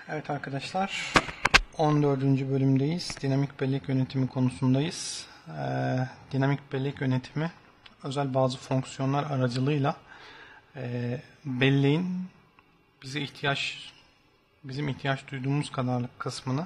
Evet arkadaşlar, 14. bölümdeyiz. Dinamik bellek yönetimi konusundayız. Dinamik bellek yönetimi özel bazı fonksiyonlar aracılığıyla belleğin bizim ihtiyaç duyduğumuz kadarlık kısmını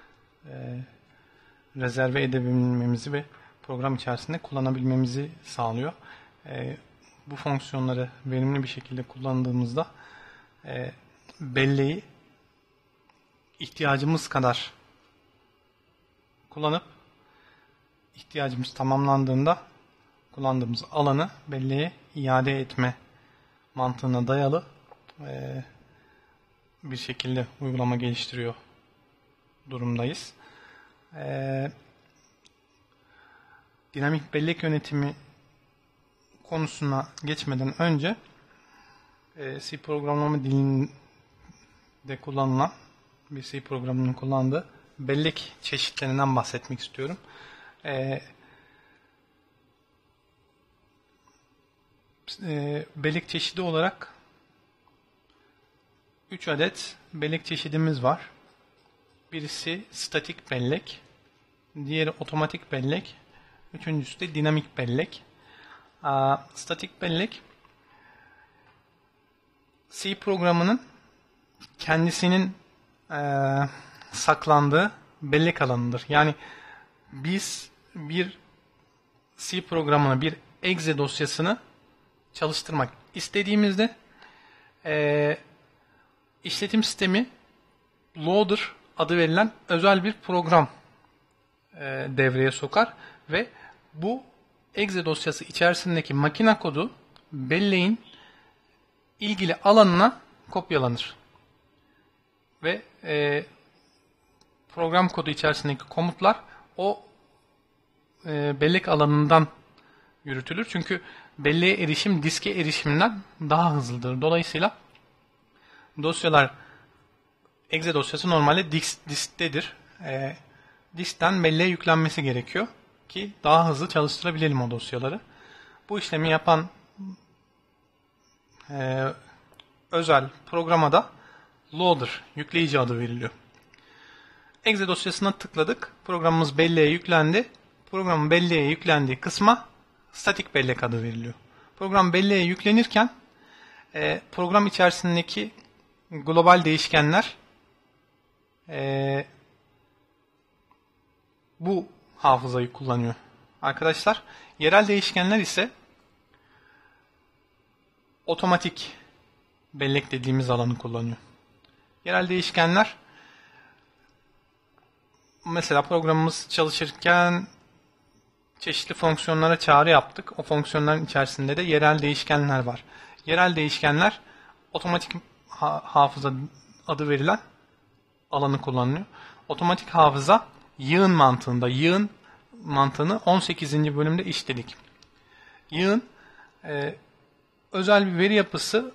rezerve edebilmemizi ve program içerisinde kullanabilmemizi sağlıyor. Bu fonksiyonları verimli bir şekilde kullandığımızda belleği ihtiyacımız kadar kullanıp ihtiyacımız tamamlandığında kullandığımız alanı belleğe iade etme mantığına dayalı bir şekilde uygulama geliştiriyor durumdayız. Dinamik bellek yönetimi konusuna geçmeden önce C programlama dilinde kullanılan bir C programının kullandığı bellek çeşitlerinden bahsetmek istiyorum. Bellek çeşidi olarak 3 adet bellek çeşidimiz var. Birisi statik bellek, diğeri otomatik bellek, üçüncüsü de dinamik bellek. Statik bellek C programının kendisinin saklandığı bellek alanıdır. Yani biz bir C programına bir exe dosyasını çalıştırmak istediğimizde işletim sistemi loader adı verilen özel bir program devreye sokar ve bu exe dosyası içerisindeki makine kodu belleğin ilgili alanına kopyalanır. Ve program kodu içerisindeki komutlar o bellek alanından yürütülür. Çünkü belleğe erişim diske erişiminden daha hızlıdır. Dolayısıyla dosyalar, exe dosyası normalde disktedir. Diskten belleğe yüklenmesi gerekiyor ki daha hızlı çalıştırabilelim o dosyaları. Bu işlemi yapan özel programa da loader, yükleyici adı veriliyor. Exe dosyasına tıkladık. Programımız belleğe yüklendi. Programın belleğe yüklendiği kısma statik bellek adı veriliyor. Program belleğe yüklenirken program içerisindeki global değişkenler bu hafızayı kullanıyor. Arkadaşlar, yerel değişkenler ise otomatik bellek dediğimiz alanı kullanıyor. Yerel değişkenler, mesela programımız çalışırken çeşitli fonksiyonlara çağrı yaptık. O fonksiyonların içerisinde de yerel değişkenler var. Yerel değişkenler otomatik hafıza adı verilen alanı kullanıyor. Otomatik hafıza yığın mantığında. Yığın mantığını 18. bölümde işledik. Yığın özel bir veri yapısı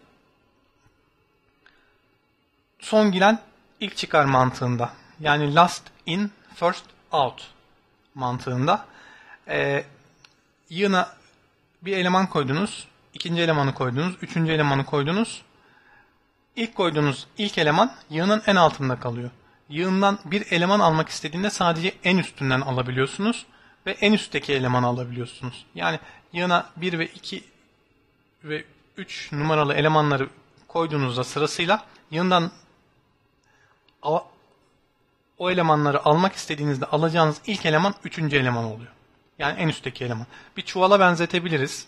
son giren ilk çıkar mantığında. Yani last in first out mantığında. Yığına bir eleman koydunuz, ikinci elemanı koydunuz, üçüncü elemanı koydunuz. İlk koyduğunuz ilk eleman yığının en altında kalıyor. Yığından bir eleman almak istediğinde sadece en üstünden alabiliyorsunuz ve en üstteki elemanı alabiliyorsunuz. Yani yığına 1 ve 2 ve 3 numaralı elemanları koyduğunuzda sırasıyla yığından o elemanları almak istediğinizde alacağınız ilk eleman 3. eleman oluyor. Yani en üstteki eleman. Bir çuvala benzetebiliriz.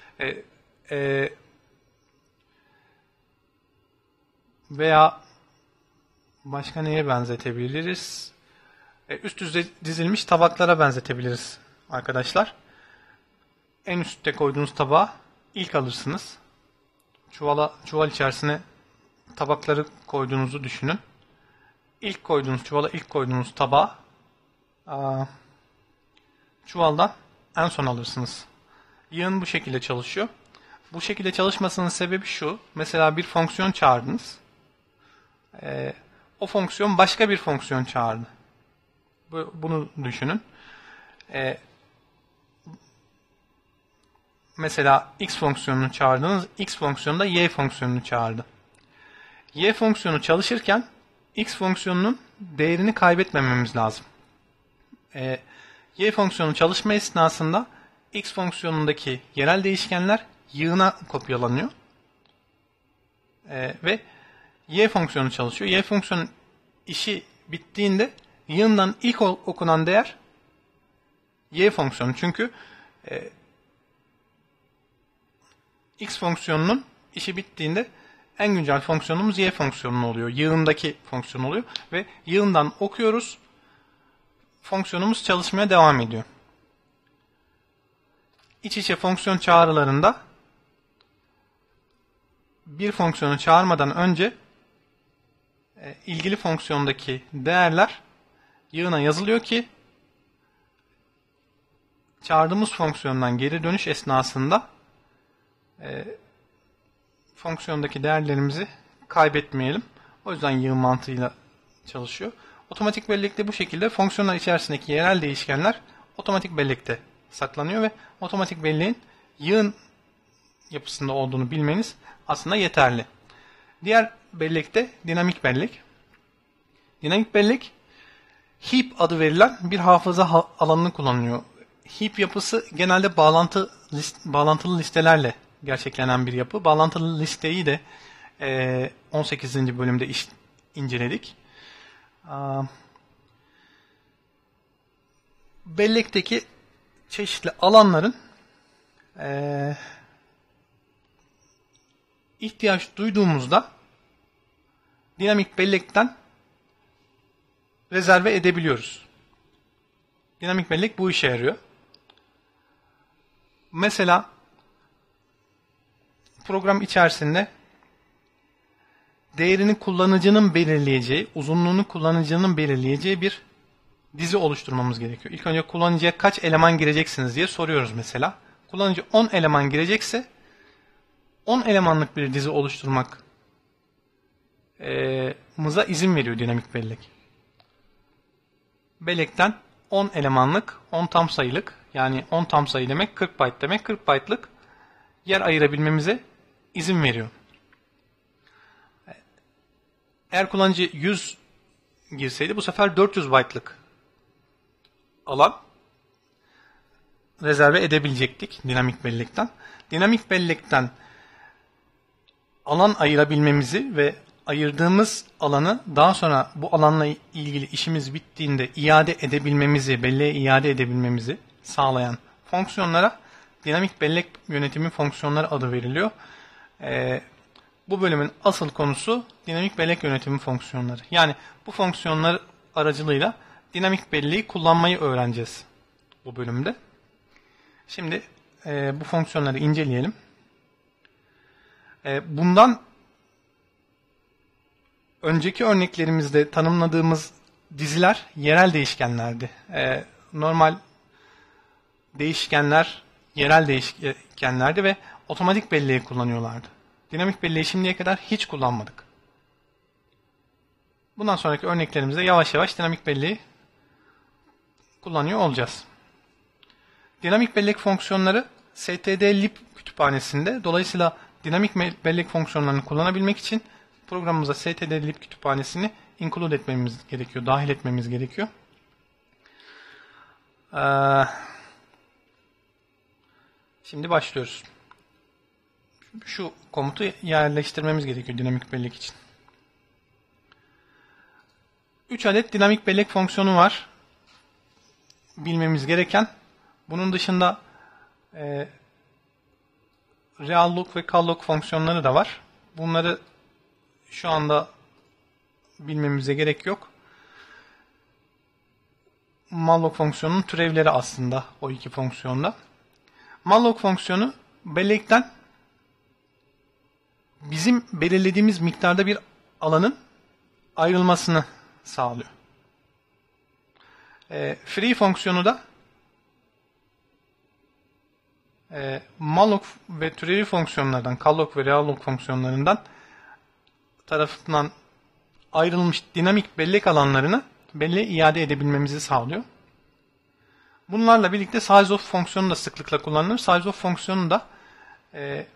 Veya başka neye benzetebiliriz? Üst üste dizilmiş tabaklara benzetebiliriz arkadaşlar. En üstte koyduğunuz tabağı ilk alırsınız. Çuval içerisine tabakları koyduğunuzu düşünün. Çuvala ilk koyduğunuz tabağı çuvaldan en son alırsınız. Yığın bu şekilde çalışıyor. Bu şekilde çalışmasının sebebi şu. Mesela bir fonksiyon çağırdınız. O fonksiyon başka bir fonksiyon çağırdı. Bunu düşünün. Mesela x fonksiyonunu çağırdınız. X fonksiyonu da y fonksiyonunu çağırdı. Y fonksiyonu çalışırken x fonksiyonunun değerini kaybetmememiz lazım. Y fonksiyonu çalışma esnasında x fonksiyonundaki yerel değişkenler yığına kopyalanıyor. Ve y fonksiyonu çalışıyor. Y fonksiyonun işi bittiğinde yığından ilk okunan değer y fonksiyonu. Çünkü x fonksiyonunun işi bittiğinde en güncel fonksiyonumuz y fonksiyonu oluyor. Yığındaki fonksiyon oluyor. Ve yığından okuyoruz. Fonksiyonumuz çalışmaya devam ediyor. İç içe fonksiyon çağrılarında bir fonksiyonu çağırmadan önce ilgili fonksiyondaki değerler yığına yazılıyor ki çağırdığımız fonksiyondan geri dönüş esnasında fonksiyondaki değerlerimizi kaybetmeyelim. O yüzden yığın mantığıyla çalışıyor. Otomatik bellekte bu şekilde fonksiyonlar içerisindeki yerel değişkenler otomatik bellekte saklanıyor ve otomatik belleğin yığın yapısında olduğunu bilmeniz aslında yeterli. Diğer bellek de dinamik bellek. Dinamik bellek heap adı verilen bir hafıza alanını kullanıyor. Heap yapısı genelde bağlantılı listelerle gerçeklenen bir yapı. Bağlantılı listeyi de 18. bölümde inceledik. Bellekteki çeşitli alanların ihtiyaç duyduğumuzda dinamik bellekten rezerve edebiliyoruz. Dinamik bellek bu işe yarıyor. Mesela program içerisinde değerini kullanıcının belirleyeceği, uzunluğunu kullanıcının belirleyeceği bir dizi oluşturmamız gerekiyor. İlk önce kullanıcıya kaç eleman gireceksiniz diye soruyoruz mesela. Kullanıcı 10 eleman girecekse 10 elemanlık bir dizi oluşturmamıza izin veriyor dinamik bellek. Bellekten 10 elemanlık, 10 tam sayılık, yani 10 tam sayı demek 40 byte demek, 40 byte'lık yer ayırabilmemize izin veriyor. Eğer kullanıcı 100 girseydi bu sefer 400 byte'lık alan rezerve edebilecektik dinamik bellekten. Dinamik bellekten alan ayırabilmemizi ve ayırdığımız alanı daha sonra bu alanla ilgili işimiz bittiğinde iade edebilmemizi, belleğe iade edebilmemizi sağlayan fonksiyonlara dinamik bellek yönetimi fonksiyonları adı veriliyor. Bu bölümün asıl konusu dinamik bellek yönetimi fonksiyonları. Yani bu fonksiyonlar aracılığıyla dinamik belleği kullanmayı öğreneceğiz bu bölümde. Şimdi bu fonksiyonları inceleyelim. Bundan önceki örneklerimizde tanımladığımız diziler yerel değişkenlerdi. Normal değişkenler yerel değişkenlerdi ve otomatik belleği kullanıyorlardı. Dinamik belleği şimdiye kadar hiç kullanmadık. Bundan sonraki örneklerimizde yavaş yavaş dinamik belleği kullanıyor olacağız. Dinamik bellek fonksiyonları stdlib kütüphanesinde. Dolayısıyla dinamik bellek fonksiyonlarını kullanabilmek için programımıza stdlib kütüphanesini include etmemiz gerekiyor, dahil etmemiz gerekiyor. Şimdi başlıyoruz. Şu komutu yerleştirmemiz gerekiyor dinamik bellek için. 3 adet dinamik bellek fonksiyonu var. Bilmemiz gereken. Bunun dışında real-look ve call-look fonksiyonları da var. Bunları şu anda bilmemize gerek yok. Malloc fonksiyonunun türevleri aslında o iki fonksiyonda. Malloc fonksiyonu bellekten bizim belirlediğimiz miktarda bir alanın ayrılmasını sağlıyor. Free fonksiyonu da malloc ve türevi fonksiyonlardan, call-loc ve real-loc fonksiyonlarından tarafından ayrılmış dinamik bellek alanlarını belleğe iade edebilmemizi sağlıyor. Bunlarla birlikte sizeof fonksiyonu da sıklıkla kullanılır. Sizeof fonksiyonu da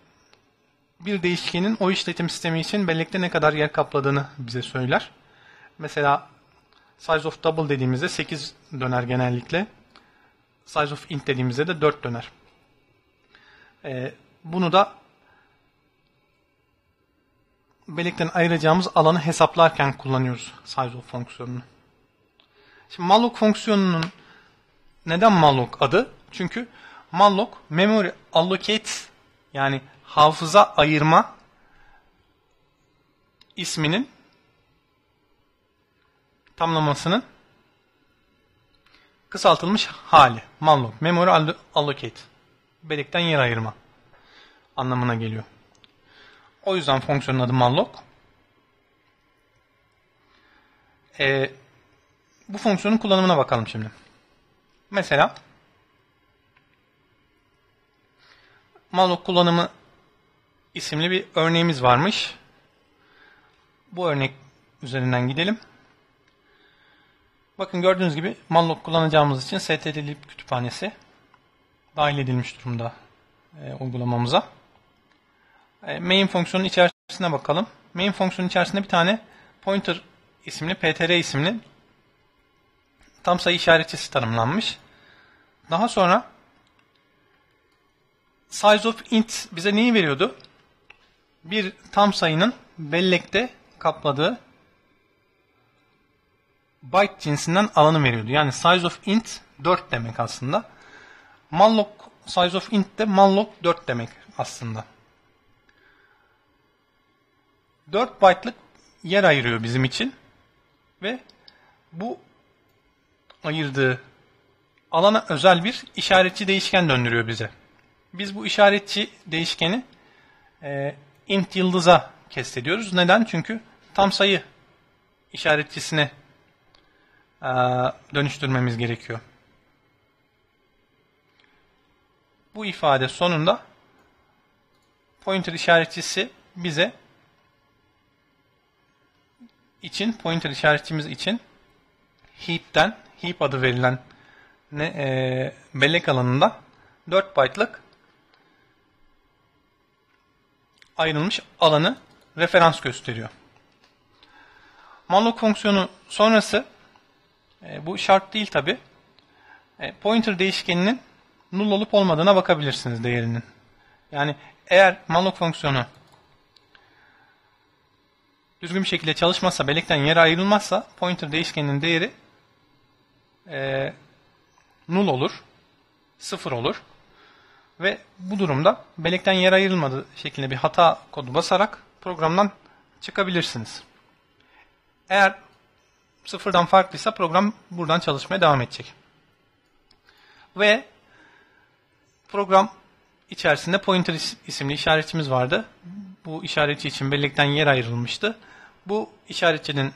bir değişkenin o işletim sistemi için bellekte ne kadar yer kapladığını bize söyler. Mesela size of double dediğimizde 8 döner genellikle. Size of int dediğimizde de 4 döner. Bunu da bellekten ayıracağımız alanı hesaplarken kullanıyoruz size of fonksiyonunu. Şimdi malloc fonksiyonunun neden malloc adı? Çünkü malloc memory allocate, yani hafıza ayırma isminin tamlamasının kısaltılmış hali. Malloc memory allocate, bellekten yer ayırma anlamına geliyor. O yüzden fonksiyonun adı malloc. Bu fonksiyonun kullanımına bakalım şimdi. Mesela malloc kullanımı isimli bir örneğimiz varmış. Bu örnek üzerinden gidelim. Bakın gördüğünüz gibi malloc kullanacağımız için stdlib kütüphanesi dahil edilmiş durumda uygulamamıza. Main fonksiyonun içerisine bakalım. Main fonksiyonun içerisinde bir tane pointer isimli, ptr isimli tam sayı işaretçisi tanımlanmış. Daha sonra size of int bize neyi veriyordu? Bir tam sayının bellekte kapladığı byte cinsinden alanı veriyordu. Yani size of int 4 demek aslında. Malloc size of int de malloc 4 demek aslında. 4 byte'lık yer ayırıyor bizim için ve bu ayırdığı alana özel bir işaretçi değişken döndürüyor bize. Biz bu işaretçi değişkeni int yıldıza kestediyoruz. Neden? Çünkü tam sayı işaretçisine dönüştürmemiz gerekiyor. Bu ifade sonunda pointer işaretçisi bize pointer işaretçimiz için heap adı verilen bellek alanında 4 byte'lık ayrılmış alanı referans gösteriyor. Malloc fonksiyonu sonrası bu şart değil tabi. Pointer değişkeninin null olup olmadığına bakabilirsiniz değerinin. Yani eğer malloc fonksiyonu düzgün bir şekilde çalışmazsa, bellekten yere ayrılmazsa pointer değişkeninin değeri null olur, 0 olur. Ve bu durumda bellekten yer ayrılmadığı şeklinde bir hata kodu basarak programdan çıkabilirsiniz. Eğer sıfırdan farklıysa program buradan çalışmaya devam edecek. Ve program içerisinde pointer isimli işaretçimiz vardı. Bu işaretçi için bellekten yer ayrılmıştı. Bu işaretçinin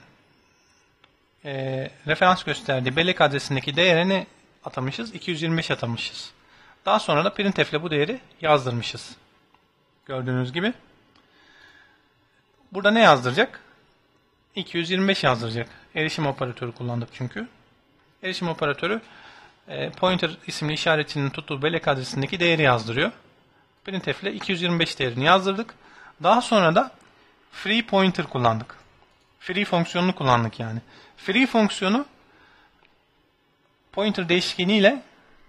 referans gösterdiği bellek adresindeki değerini atamışız. 225 atamışız. Daha sonra da printf ile bu değeri yazdırmışız. Gördüğünüz gibi. Burada ne yazdıracak? 225 yazdıracak. Erişim operatörü kullandık çünkü. Erişim operatörü pointer isimli işaretinin tuttuğu bellek adresindeki değeri yazdırıyor. Printf ile 225 değerini yazdırdık. Daha sonra da free pointer kullandık. Free fonksiyonunu kullandık yani. Free fonksiyonu pointer değişkeniyle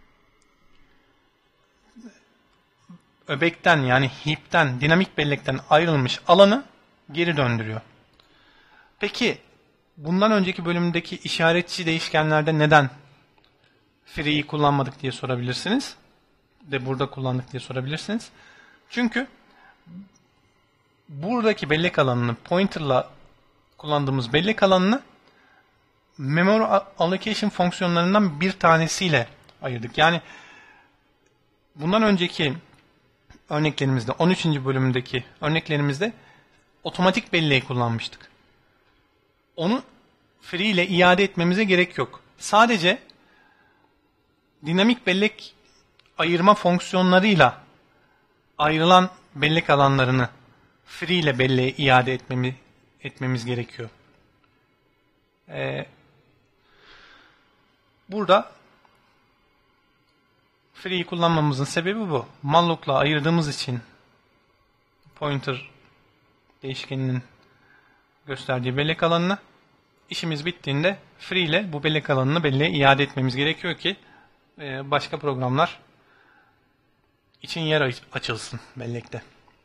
öbekten yani heap'ten, dinamik bellekten ayrılmış alanı geri döndürüyor. Peki bundan önceki bölümdeki işaretçi değişkenlerde neden free'yi kullanmadık diye sorabilirsiniz. De burada kullandık diye sorabilirsiniz. Çünkü buradaki bellek alanını pointer'la kullandığımız bellek alanını memory allocation fonksiyonlarından bir tanesiyle ayırdık. Yani bundan önceki örneklerimizde, 13. bölümündeki örneklerimizde otomatik belleği kullanmıştık. Onu free ile iade etmemize gerek yok. Sadece dinamik bellek ayırma fonksiyonlarıyla ayrılan bellek alanlarını free ile belleğe iade etmemiz gerekiyor. Burada free'yi kullanmamızın sebebi bu. Malloc'la ayırdığımız için pointer değişkeninin gösterdiği bellek alanını işimiz bittiğinde free ile bu bellek alanını belleğe iade etmemiz gerekiyor ki başka programlar için yer açılsın bellekte.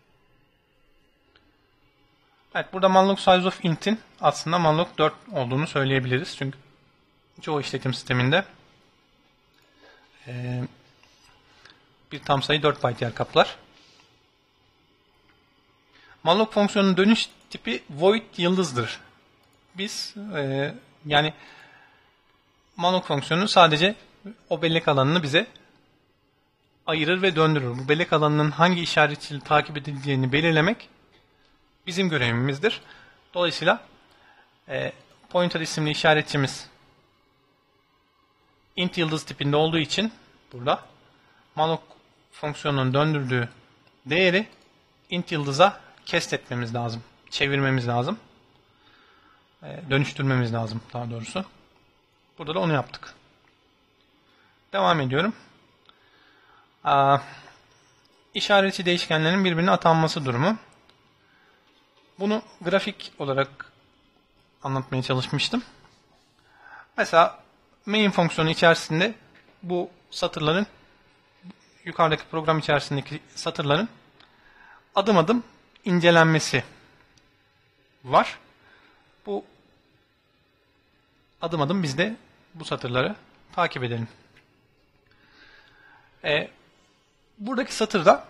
Evet, burada malloc size of int'in aslında malloc 4 olduğunu söyleyebiliriz. Çünkü çoğu işletim sisteminde bir tam sayı 4 byte yer kaplar. Malloc fonksiyonunun dönüş tipi void yıldızdır. Biz yani malloc fonksiyonu sadece o bellek alanını bize ayırır ve döndürür. Bu bellek alanının hangi işaretiyle takip edileceğini belirlemek bizim görevimizdir. Dolayısıyla pointer isimli işaretçimiz int yıldız tipinde olduğu için burada malloc fonksiyonunun döndürdüğü değeri int yıldıza cast etmemiz lazım. Çevirmemiz lazım. Dönüştürmemiz lazım daha doğrusu. Burada da onu yaptık. Devam ediyorum. İşaretçi değişkenlerin birbirine atanması durumu. Bunu grafik olarak anlatmaya çalışmıştım. Mesela main fonksiyonu içerisinde bu satırların, yukarıdaki program içerisindeki satırların adım adım incelenmesi var. Bu adım adım biz de bu satırları takip edelim. Buradaki satırda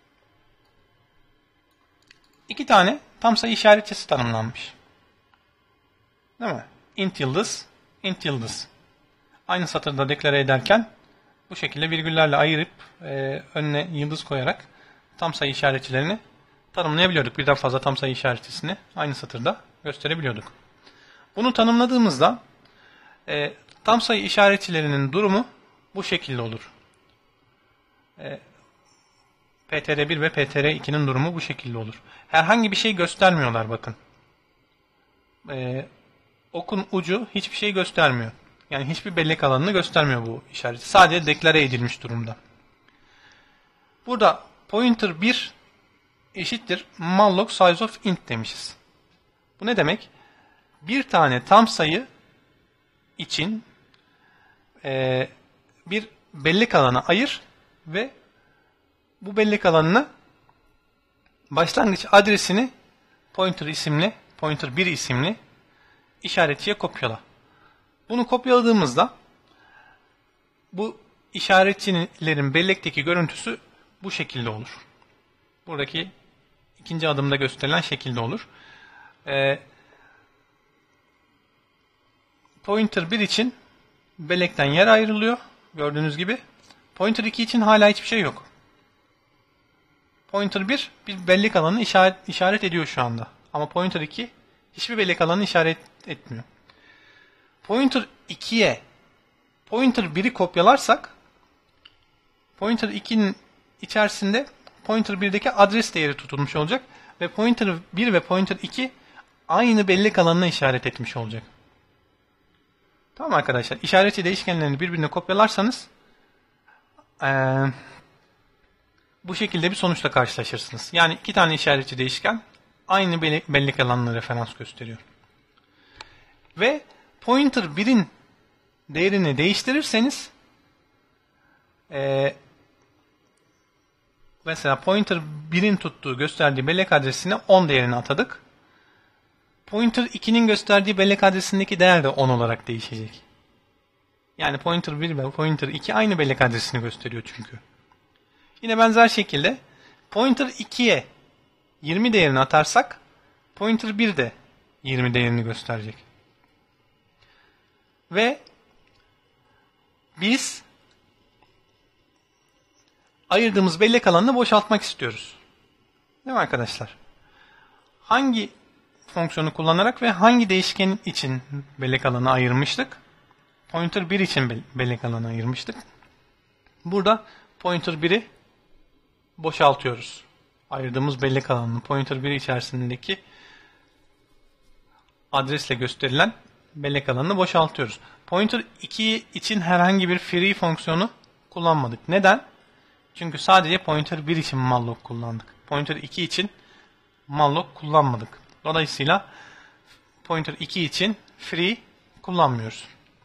iki tane tam sayı işaretçisi tanımlanmış. Değil mi? Int yıldız, int yıldız. Aynı satırda deklare ederken bu şekilde virgüllerle ayırıp önüne yıldız koyarak tam sayı işaretçilerini tanımlayabiliyorduk. Birden fazla tam sayı işaretçisini aynı satırda gösterebiliyorduk. Bunu tanımladığımızda tam sayı işaretçilerinin durumu bu şekilde olur. PTR1 ve PTR2'nin durumu bu şekilde olur. Herhangi bir şey göstermiyorlar bakın. Okun ucu hiçbir şey göstermiyor. Yani hiçbir bellek alanını göstermiyor bu işareti. Sadece deklare edilmiş durumda. Burada pointer 1 eşittir malloc size of int demişiz. Bu ne demek? Bir tane tam sayı için bir bellek alanı ayır ve bu bellek alanına başlangıç adresini pointer 1 isimli işaretçiye kopyala. Bunu kopyaladığımızda bu işaretçilerin bellekteki görüntüsü bu şekilde olur. Buradaki ikinci adımda gösterilen şekilde olur. Pointer 1 için bellekten yer ayrılıyor. Gördüğünüz gibi. Pointer 2 için hala hiçbir şey yok. Pointer 1 bir bellek alanını işaret ediyor şu anda. Ama Pointer 2 hiçbir bellek alanını işaret etmiyor. Pointer 2'ye Pointer 1'i kopyalarsak Pointer 2'nin içerisinde Pointer 1'deki adres değeri tutulmuş olacak ve Pointer 1 ve Pointer 2 aynı bellek alanına işaret etmiş olacak. Tamam arkadaşlar. İşaretçi değişkenlerini birbirine kopyalarsanız bu şekilde bir sonuçla karşılaşırsınız. Yani iki tane işaretçi değişken aynı bellek alanına referans gösteriyor. Ve Pointer 1'in değerini değiştirirseniz mesela Pointer 1'in tuttuğu gösterdiği bellek adresine 10 değerini atadık. Pointer 2'nin gösterdiği bellek adresindeki değer de 10 olarak değişecek. Yani Pointer 1 ve Pointer 2 aynı bellek adresini gösteriyor çünkü. Yine benzer şekilde Pointer 2'ye 20 değerini atarsak Pointer 1 de 20 değerini gösterecek. Ve biz ayırdığımız bellek alanını boşaltmak istiyoruz. Değil mi arkadaşlar? Hangi fonksiyonu kullanarak ve hangi değişken için bellek alanı ayırmıştık? Pointer 1 için bellek alanı ayırmıştık. Burada Pointer 1'i boşaltıyoruz. Ayırdığımız bellek alanını Pointer 1 içerisindeki adresle gösterilen bellek alanını boşaltıyoruz. Pointer 2 için herhangi bir free fonksiyonu kullanmadık. Neden? Çünkü sadece Pointer 1 için malloc kullandık. Pointer 2 için malloc kullanmadık. Dolayısıyla Pointer 2 için free kullanmıyoruz.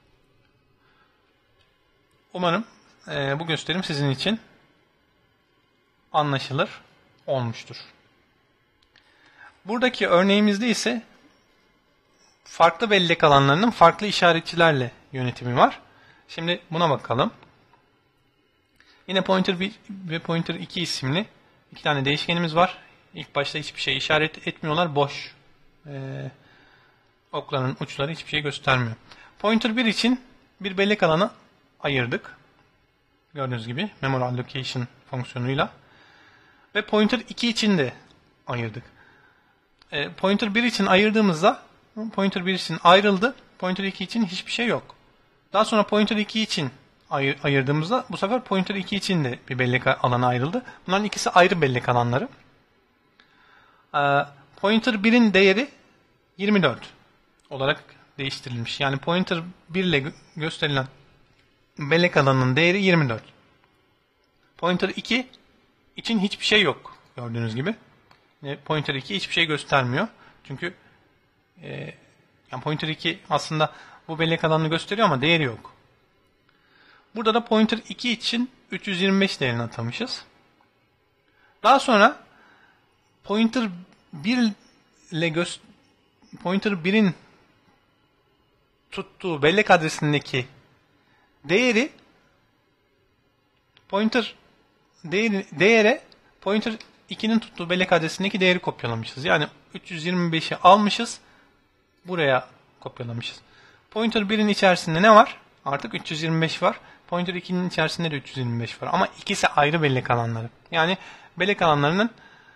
Umarım bu gösterim sizin için anlaşılır olmuştur. Buradaki örneğimizde ise farklı bellek alanlarının farklı işaretçilerle yönetimi var. Şimdi buna bakalım. Yine pointer 1 ve pointer 2 isimli iki tane değişkenimiz var. İlk başta hiçbir şey işaret etmiyorlar. Boş. Okların uçları hiçbir şey göstermiyor. Pointer 1 için bir bellek alanı ayırdık. Gördüğünüz gibi memory allocation fonksiyonuyla. Ve pointer 2 için de ayırdık. Pointer 1 için ayırdığımızda pointer 1 için ayrıldı. Pointer 2 için hiçbir şey yok. Daha sonra pointer 2 için ayırdığımızda bu sefer pointer 2 için de bir bellek alanı ayrıldı. Bunların ikisi ayrı bellek alanları. Pointer 1'in değeri 24 olarak değiştirilmiş. Yani pointer 1 ile gösterilen bellek alanının değeri 24. Pointer 2 için hiçbir şey yok. Gördüğünüz gibi. Pointer 2 hiçbir şey göstermiyor. Çünkü yani pointer 2 aslında bu bellek alanını gösteriyor ama değeri yok. Burada da pointer 2 için 325 değerini atamışız. Daha sonra pointer 1 ile pointer 1'in tuttuğu bellek adresindeki değeri değere pointer 2'nin tuttuğu bellek adresindeki değeri kopyalamışız. Yani 325'i almışız. Buraya kopyalamışız. Pointer 1'in içerisinde ne var? Artık 325 var. Pointer 2'nin içerisinde de 325 var. Ama ikisi ayrı bellek alanları. Yani bellek alanlarının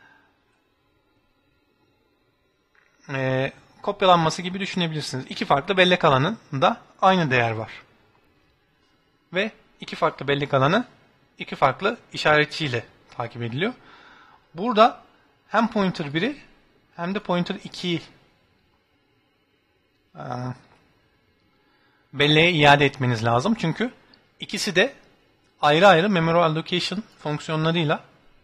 kopyalanması gibi düşünebilirsiniz. İki farklı bellek alanında aynı değer var. Ve iki farklı bellek alanı iki farklı işaretçiyle takip ediliyor. Burada hem pointer 1'i hem de pointer 2'yi belleğe iade etmeniz lazım. Çünkü ikisi de ayrı ayrı memory allocation fonksiyonlarıyla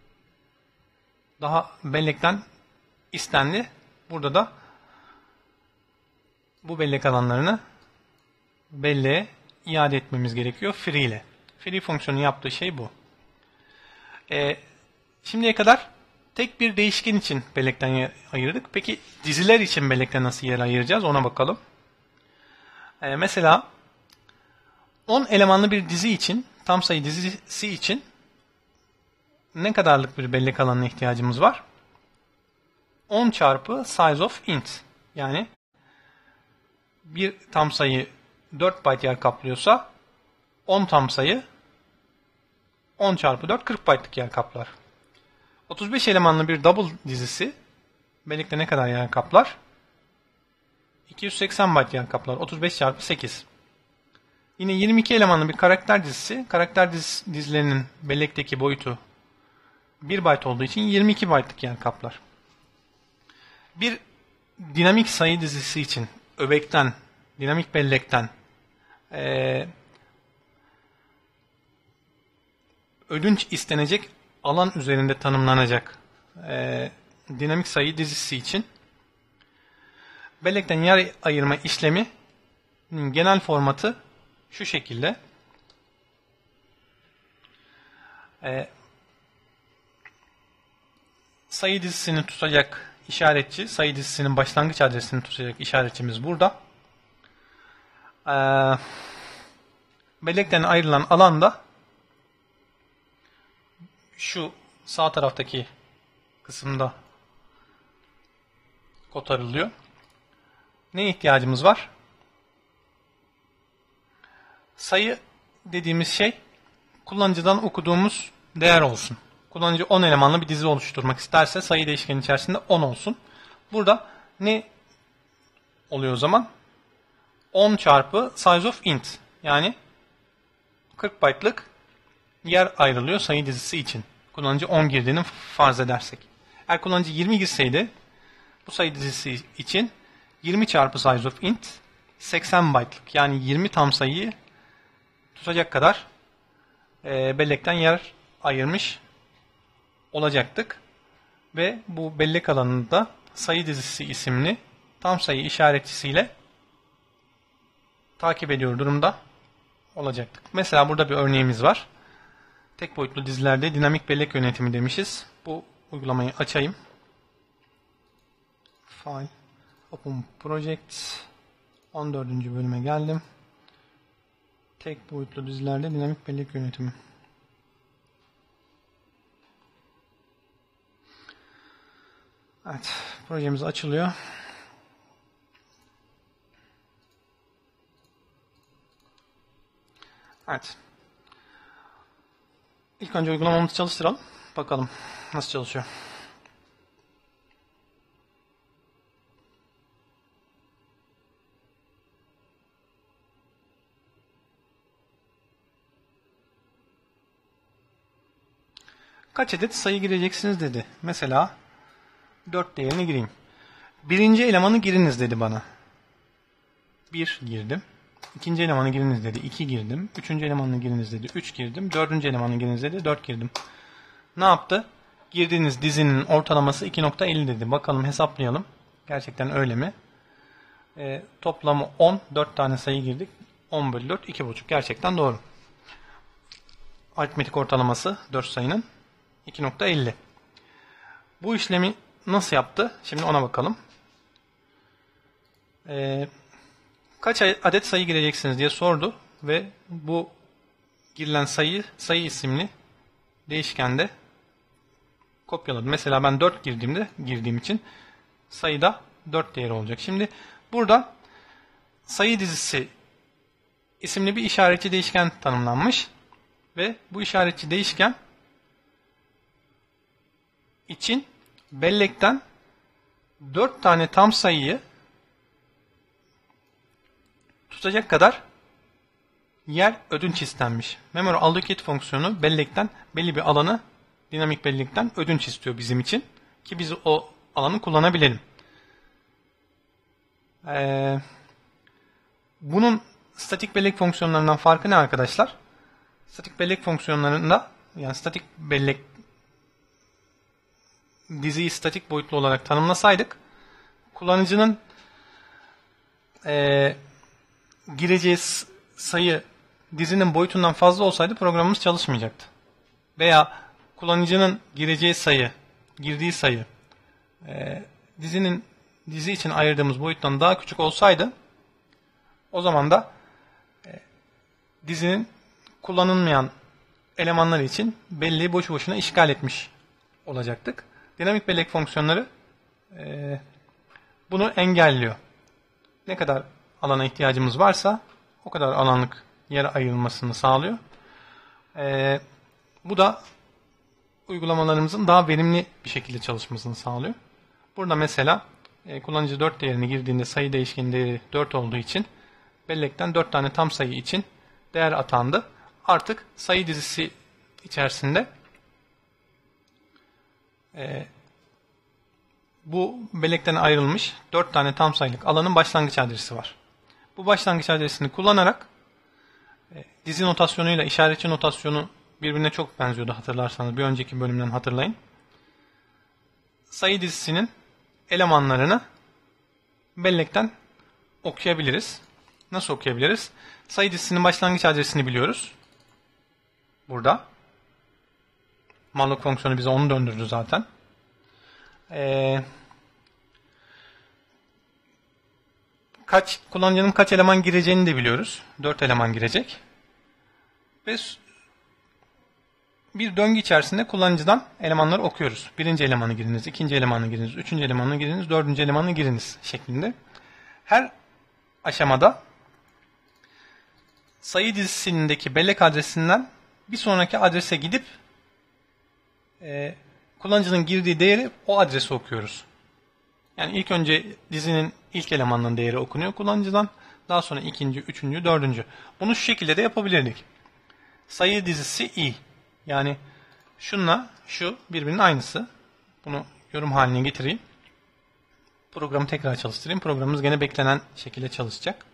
daha bellekten istendi. Burada da bu bellek alanlarını belleğe iade etmemiz gerekiyor free ile. Free fonksiyonun yaptığı şey bu. Şimdiye kadar tek bir değişken için bellekten ayırdık. Peki diziler için bellekten nasıl yer ayıracağız ona bakalım. Mesela 10 elemanlı bir dizi için, tam sayı dizisi için ne kadarlık bir bellek alanına ihtiyacımız var? 10 çarpı size of int. Yani bir tam sayı 4 byte yer kaplıyorsa 10 tam sayı 10 çarpı 4 40 byte'lık yer kaplar. 35 elemanlı bir double dizisi bellekte ne kadar yer kaplar? 280 byte yer kaplar. 35 çarpı 8. Yine 22 elemanlı bir karakter dizisi. Karakter dizilerinin bellekteki boyutu 1 byte olduğu için 22 byte'lık yer kaplar. Bir dinamik sayı dizisi için öbekten, dinamik bellekten ödünç istenecek alan üzerinde tanımlanacak dinamik sayı dizisi için bellekten yer ayırma işlemi genel formatı şu şekilde. Sayı dizisini tutacak işaretçi, sayı dizisinin başlangıç adresini tutacak işaretçimiz burada. Bellekten ayrılan alanda şu sağ taraftaki kısımda kotarılıyor. Ne ihtiyacımız var? Sayı dediğimiz şey kullanıcıdan okuduğumuz değer olsun. Kullanıcı 10 elemanlı bir dizi oluşturmak isterse sayı değişkenin içerisinde 10 olsun. Burada ne oluyor o zaman? 10 çarpı size of int. Yani 40 byte'lık yer ayrılıyor sayı dizisi için. Kullanıcı 10 girdiğini farz edersek. Eğer kullanıcı 20 girseydi bu sayı dizisi için 20 çarpı size of int 80 byte'lık yani 20 tam sayıyı tutacak kadar bellekten yer ayırmış olacaktık. Ve bu bellek alanında sayı dizisi isimli tam sayı işaretçisiyle takip ediyor durumda olacaktık. Mesela burada bir örneğimiz var. Tek boyutlu dizilerde dinamik bellek yönetimi demişiz. Bu uygulamayı açayım. File, Open Project, 14. bölüme geldim. Tek boyutlu dizilerde dinamik bellek yönetimi. Evet, projemiz açılıyor. Evet. İlk önce uygulamamızı çalıştıralım. Bakalım nasıl çalışıyor. Kaç adet sayı gireceksiniz dedi. Mesela 4 değerini gireyim. Birinci elemanı giriniz dedi bana. 1 girdim. İkinci elemanı giriniz dedi. 2 girdim. Üçüncü elemanı giriniz dedi. 3 girdim. Dördüncü elemanı giriniz dedi. 4 girdim. Ne yaptı? Girdiğiniz dizinin ortalaması 2.50 dedi. Bakalım hesaplayalım. Gerçekten öyle mi? Toplamı 10. 4 tane sayı girdik. 10 bölü 4 2.5. Gerçekten doğru. Aritmetik ortalaması 4 sayının 2.50. Bu işlemi nasıl yaptı? Şimdi ona bakalım. Kaç adet sayı gireceksiniz diye sordu ve bu girilen sayı isimli değişkende kopyaladım. Mesela ben 4 girdiğim için sayıda 4 değeri olacak. Şimdi burada sayı dizisi isimli bir işaretçi değişken tanımlanmış ve bu işaretçi değişken için bellekten 4 tane tam sayıyı tutacak kadar yer ödünç istenmiş. Memory allocate fonksiyonu bellekten belli bir alanı dinamik bellekten ödünç istiyor bizim için ki biz o alanı kullanabilelim. Bunun statik bellek fonksiyonlarından farkı ne arkadaşlar? Statik bellek fonksiyonlarında yani statik bellek diziyi statik boyutlu olarak tanımlasaydık kullanıcının gireceği sayı dizinin boyutundan fazla olsaydı programımız çalışmayacaktı. Veya kullanıcının girdiği sayı dizi için ayırdığımız boyuttan daha küçük olsaydı o zaman da dizinin kullanılmayan elemanları için belleği boşu boşuna işgal etmiş olacaktık. Dinamik bellek fonksiyonları bunu engelliyor. Ne kadar alana ihtiyacımız varsa o kadar alanlık yer ayrılmasını sağlıyor. Bu da uygulamalarımızın daha verimli bir şekilde çalışmasını sağlıyor. Burada mesela kullanıcı 4 değerini girdiğinde sayı değişkenin değeri 4 olduğu için bellekten 4 tane tam sayı için değer atandı. Artık sayı dizisi içerisinde bu bellekten ayrılmış 4 tane tam sayılık alanın başlangıç adresi var. Bu başlangıç adresini kullanarak dizi notasyonuyla işaretçi notasyonu birbirine çok benziyordu hatırlarsanız. Bir önceki bölümden hatırlayın. Sayı dizisinin elemanlarını bellekten okuyabiliriz. Nasıl okuyabiliriz? Sayı dizisinin başlangıç adresini biliyoruz. Burada. Malloc fonksiyonu bize onu döndürdü zaten. Kullanıcının kaç eleman gireceğini de biliyoruz. 4 eleman girecek. Ve bir döngü içerisinde kullanıcıdan elemanları okuyoruz. Birinci elemanı giriniz, ikinci elemanı giriniz, üçüncü elemanı giriniz, dördüncü elemanı giriniz şeklinde. Her aşamada sayı dizisindeki bellek adresinden bir sonraki adrese gidip kullanıcının girdiği değeri o adrese okuyoruz. Yani ilk önce dizinin ilk elemanının değeri okunuyor kullanıcıdan. Daha sonra ikinci, üçüncü, dördüncü. Bunu şu şekilde de yapabilirdik. Sayı dizisi i. Yani şunla şu birbirinin aynısı. Bunu yorum haline getireyim. Programı tekrar çalıştırayım. Programımız gene beklenen şekilde çalışacak.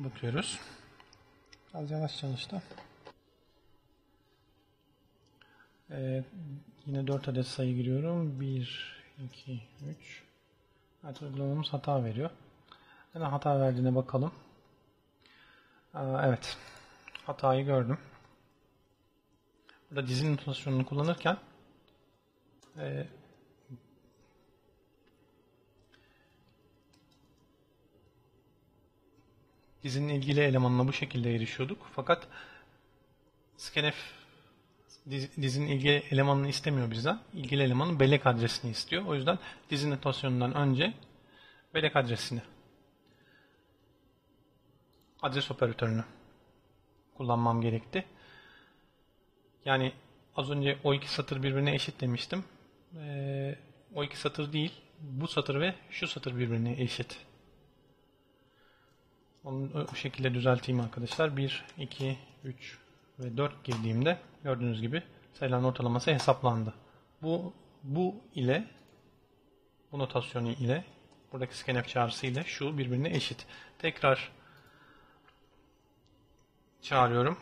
bakıyoruz. Az yavaş çalıştı. Yine 4 adet sayı giriyorum. 1, 2, 3. Evet, uygulamamız hata veriyor. Neden hata verdiğine bakalım. Evet. Hatayı gördüm. Burada dizi notasyonunu kullanırken dizinin ilgili elemanına bu şekilde erişiyorduk. Fakat scanf dizinin ilgili elemanını istemiyor bizden. İlgili elemanın bellek adresini istiyor. O yüzden dizi notasyonundan önce bellek adresini, adres operatörünü kullanmam gerekti. Yani az önce o iki satır birbirine eşit demiştim. O iki satır değil, bu satır ve şu satır birbirine eşit. Onu o şekilde düzelteyim arkadaşlar. 1, 2, 3 ve 4 girdiğimde gördüğünüz gibi sayıların ortalaması hesaplandı. Bu ile, bu notasyonu ile, buradaki scanf çağrısı ile şu birbirine eşit. Tekrar çağırıyorum.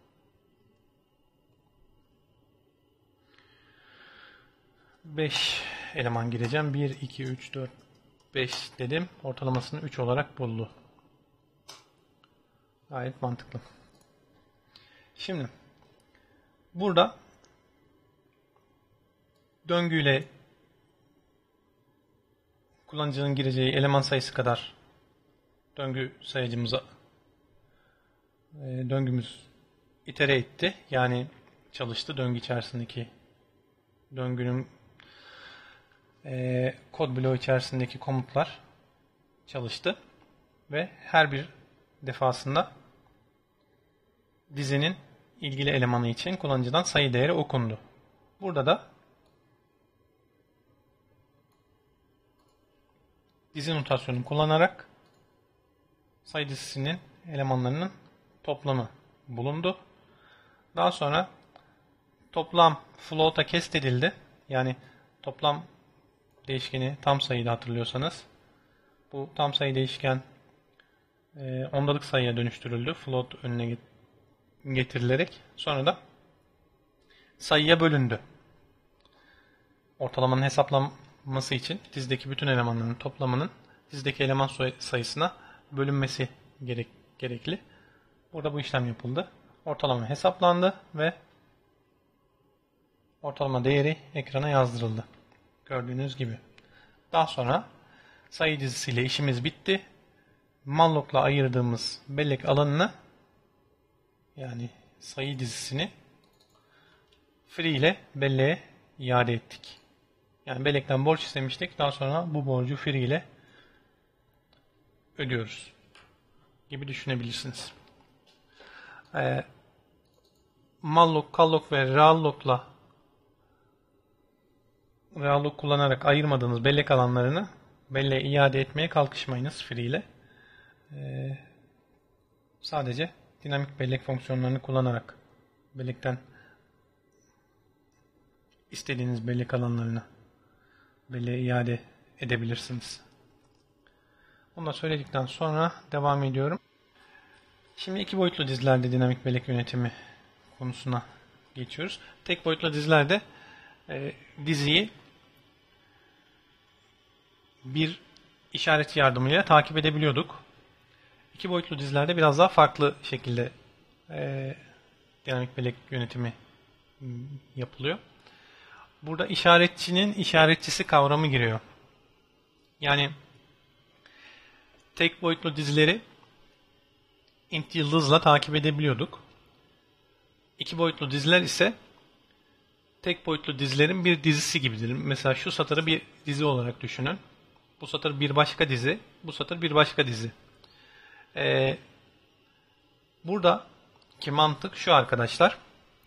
Beş eleman gireceğim. 1, 2, 3, 4, 5 dedim. Ortalamasını 3 olarak buldu. Gayet mantıklı. Şimdi burada döngüyle kullanıcının gireceği eleman sayısı kadar döngü sayacımıza döngümüz itere etti. Yani çalıştı. Döngü içerisindeki döngünün kod bloğu içerisindeki komutlar çalıştı. Ve her bir defasında dizinin ilgili elemanı için kullanıcıdan sayı değeri okundu. Burada da dizi notasyonunu kullanarak sayı dizisinin elemanlarının toplamı bulundu. Daha sonra toplam float'a cast edildi. Yani toplam değişkeni tam sayıda hatırlıyorsanız bu tam sayı değişken ondalık sayıya dönüştürüldü. Float önüne getirilerek sonra da sayıya bölündü. Ortalamanın hesaplanması için dizdeki bütün elemanların toplamının dizdeki eleman sayısına bölünmesi gerekli. Burada bu işlem yapıldı. Ortalama hesaplandı ve ortalama değeri ekrana yazdırıldı. Gördüğünüz gibi. Daha sonra sayı dizisiyle işimiz bitti. Malloc'la ayırdığımız bellek alanını, yani sayı dizisini free ile belleğe iade ettik. Yani bellekten borç istemiştik. Daha sonra bu borcu free ile ödüyoruz gibi düşünebilirsiniz. Malloc, Calloc ve Realloc'la Reallog kullanarak ayırmadığınız bellek alanlarını belleğe iade etmeye kalkışmayınız free ile. Sadece dinamik bellek fonksiyonlarını kullanarak bellekten istediğiniz bellek alanlarını belleğe iade edebilirsiniz. Bunu da söyledikten sonra devam ediyorum. Şimdi iki boyutlu dizilerde dinamik bellek yönetimi konusuna geçiyoruz. Tek boyutlu dizilerde diziyi bir işaret yardımıyla takip edebiliyorduk. İki boyutlu dizilerde biraz daha farklı şekilde dinamik bellek yönetimi yapılıyor. Burada işaretçinin işaretçisi kavramı giriyor. Yani tek boyutlu dizileri int yıldızla takip edebiliyorduk. İki boyutlu diziler ise tek boyutlu dizilerin bir dizisi gibidir. Mesela şu satırı bir dizi olarak düşünün. Bu satır bir başka dizi, bu satır bir başka dizi. Buradaki mantık şu arkadaşlar.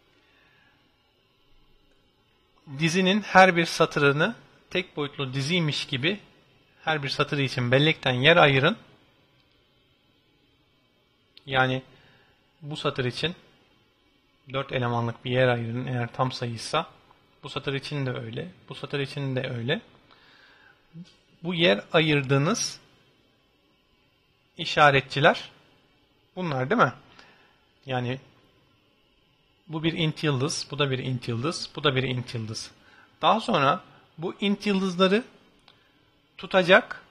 Dizinin her bir satırını tek boyutlu diziymiş gibi her bir satırı için bellekten yer ayırın. Yani bu satır için 4 elemanlık bir yer ayırın eğer tam sayıysa. Bu satır için de öyle. Bu satır için de öyle. Bu yer ayırdığınız işaretçiler Bunlar değil mi? Yani bu bir int yıldız, bu da bir int yıldız, bu da bir int yıldız. Daha sonra bu int yıldızları tutacak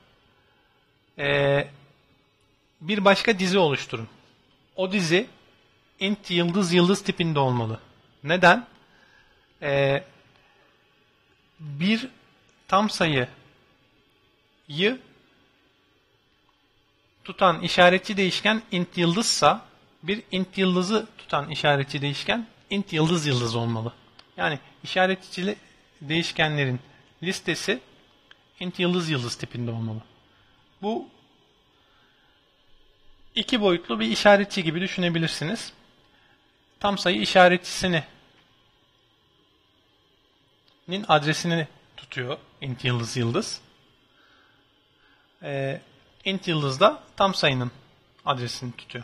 bir başka dizi oluşturun. O dizi int yıldız yıldız tipinde olmalı. Neden? Bir tam sayıyı tutan işaretçi değişken int yıldızsa bir int yıldızı tutan işaretçi değişken int yıldız yıldız olmalı. Yani işaretçi değişkenlerin listesi int yıldız yıldız tipinde olmalı. Bu iki boyutlu bir işaretçi gibi düşünebilirsiniz. Tam sayı işaretçisinin adresini tutuyor int yıldız yıldız. Int yıldız da tam sayının adresini tutuyor.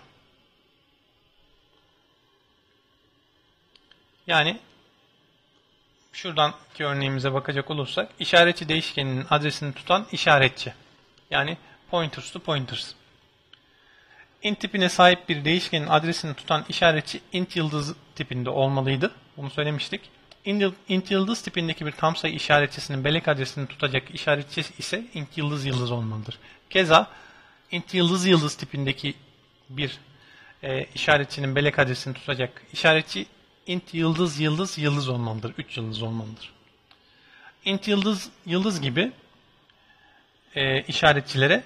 Yani şuradanki örneğimize bakacak olursak işaretçi değişkeninin adresini tutan işaretçi. Yani pointers to pointers. Int tipine sahip bir değişkenin adresini tutan işaretçi int yıldız tipinde olmalıydı. Bunu söylemiştik. Int yıldız tipindeki bir tam sayı işaretçisinin bellek adresini tutacak işaretçi ise int yıldız yıldız olmalıdır. Keza int yıldız yıldız tipindeki bir işaretçinin bellek adresini tutacak işaretçi int yıldız yıldız yıldız olmalıdır. 3 yıldız olmalıdır. Int yıldız yıldız gibi işaretçilere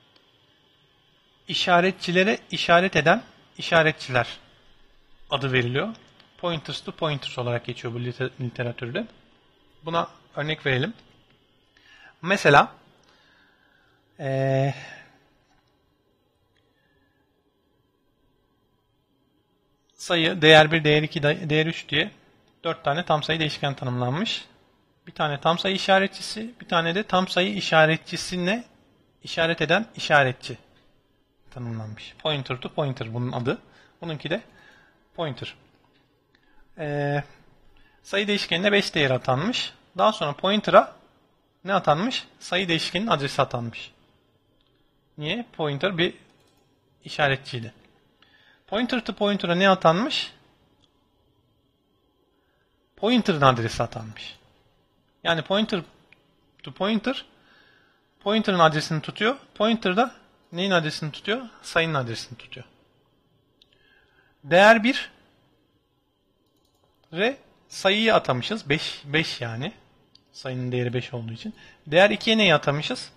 işaret eden işaretçiler adı veriliyor. Pointers to pointers olarak geçiyor bu literatürde. Buna örnek verelim. Mesela sayı değer 1, değer 2, değer 3 diye 4 tane tam sayı değişken tanımlanmış. Bir tane tam sayı işaretçisi, bir tane de tam sayı işaretçisine işaret eden işaretçi tanımlanmış. Pointer to pointer bunun adı. Bununki de pointer. Sayı değişkenine 5 değer atanmış. Daha sonra pointer'a ne atanmış? Sayı değişkeninin adresi atanmış. Niye? Pointer bir işaretçiydi. Pointer to pointer'a ne atanmış? Pointer'ın adresi atanmış. Yani pointer to pointer pointer'ın adresini tutuyor. Pointer da neyin adresini tutuyor? Sayının adresini tutuyor. Değer 1 ve sayıyı atamışız. 5 yani. Sayının değeri 5 olduğu için. Değer 2'ye neyi atamışız?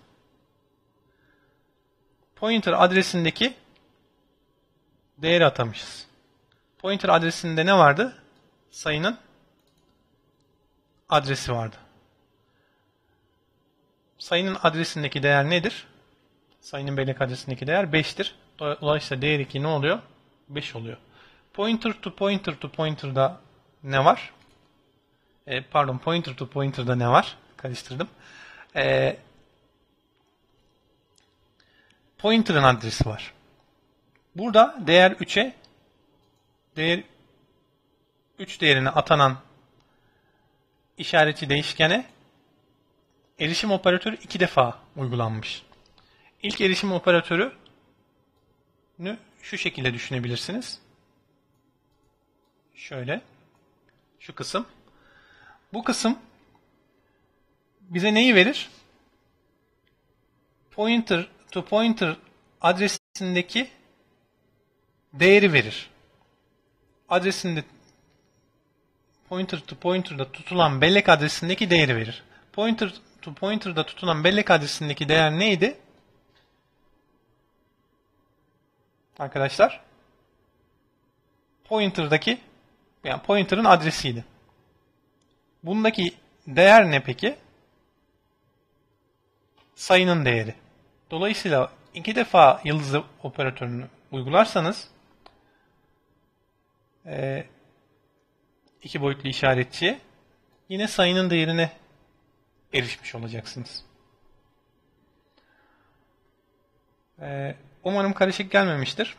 Pointer adresindeki değeri atamışız. Pointer adresinde ne vardı? Sayının adresi vardı. Sayının adresindeki değer nedir? Sayının bellek adresindeki değer 5'tir. Dolayısıyla değer 2 ne oluyor? 5 oluyor. Pointer to pointer to pointer'da ne var? Pointer to pointer'da ne var? Karıştırdım. Pointer'ın adresi var. Burada değer 3'e değer 3 değerine atanan işaretçi değişkene erişim operatörü 2 defa uygulanmış. İlk erişim operatörünü şu şekilde düşünebilirsiniz. Şöyle. Şu kısım. Bu kısım bize neyi verir? Pointer to pointer adresindeki değeri verir. Adresinde pointer to pointer'da tutulan bellek adresindeki değeri verir. Pointer to pointer'da tutulan bellek adresindeki değer neydi? Arkadaşlar pointer'daki yani pointer'ın adresiydi. Bundaki değer ne peki? Sayının değeri. Dolayısıyla 2 defa yıldız operatörünü uygularsanız 2 boyutlu işaretçiye yine sayının değerine erişmiş olacaksınız. Umarım karışık gelmemiştir.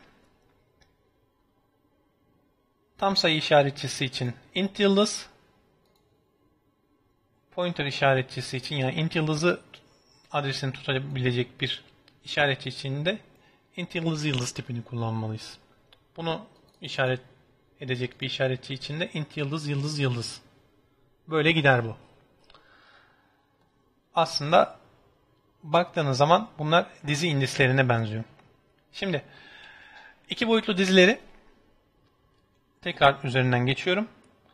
Tam sayı işaretçisi için int yıldız, pointer işaretçisi için yani int yıldızı adresini tutabilecek bir işaretçi için de int yıldız yıldız tipini kullanmalıyız. Bunu işaret edecek bir işaretçi içinde int yıldız yıldız yıldız. Böyle gider bu. Aslında baktığınız zaman bunlar dizi indislerine benziyor. Şimdi iki boyutlu dizileri tekrar üzerinden geçiyorum.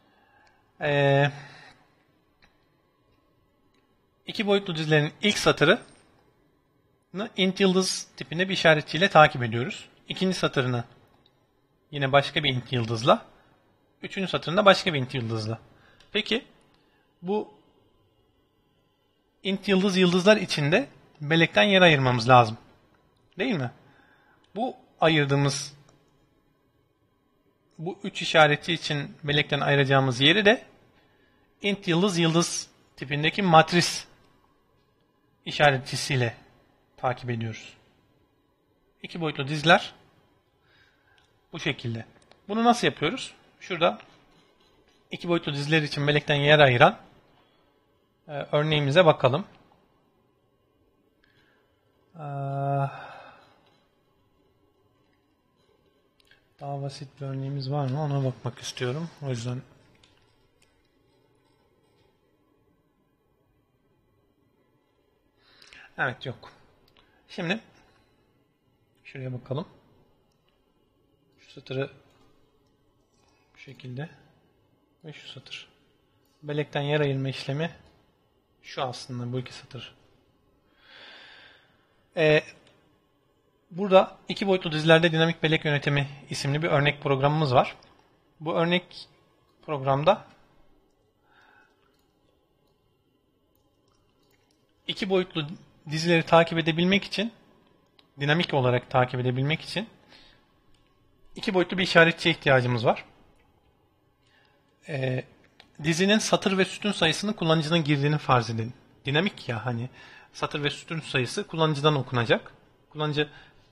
İki boyutlu dizilerin ilk satırını int yıldız tipinde bir işaretçiyle takip ediyoruz. İkinci satırını yine başka bir int yıldızla. Üçüncü satırında başka bir int yıldızla. Peki bu int yıldız yıldızlar içinde bellekten yer ayırmamız lazım. Değil mi? Bu ayırdığımız bu üç işaretçi için bellekten ayıracağımız yeri de int yıldız yıldız tipindeki matris işaretçisiyle takip ediyoruz. İki boyutlu diziler bu şekilde. Bunu nasıl yapıyoruz? Şurada iki boyutlu diziler için bellekten yer ayıran örneğimize bakalım. Daha basit bir örneğimiz var mı? Ona bakmak istiyorum. O yüzden evet, yok. Şimdi şuraya bakalım. Şu satırı bu şekilde ve şu satır. Bellekten yer ayırma işlemi şu aslında bu iki satır. Burada iki boyutlu dizilerde dinamik bellek yönetimi isimli bir örnek programımız var. Bu örnek programda iki boyutlu dizileri takip edebilmek için, dinamik olarak takip edebilmek için iki boyutlu bir işaretçiye ihtiyacımız var. Dizinin satır ve sütun sayısını kullanıcının girdiğini farz edin. Dinamik ya, hani satır ve sütun sayısı kullanıcıdan okunacak. Kullanıcı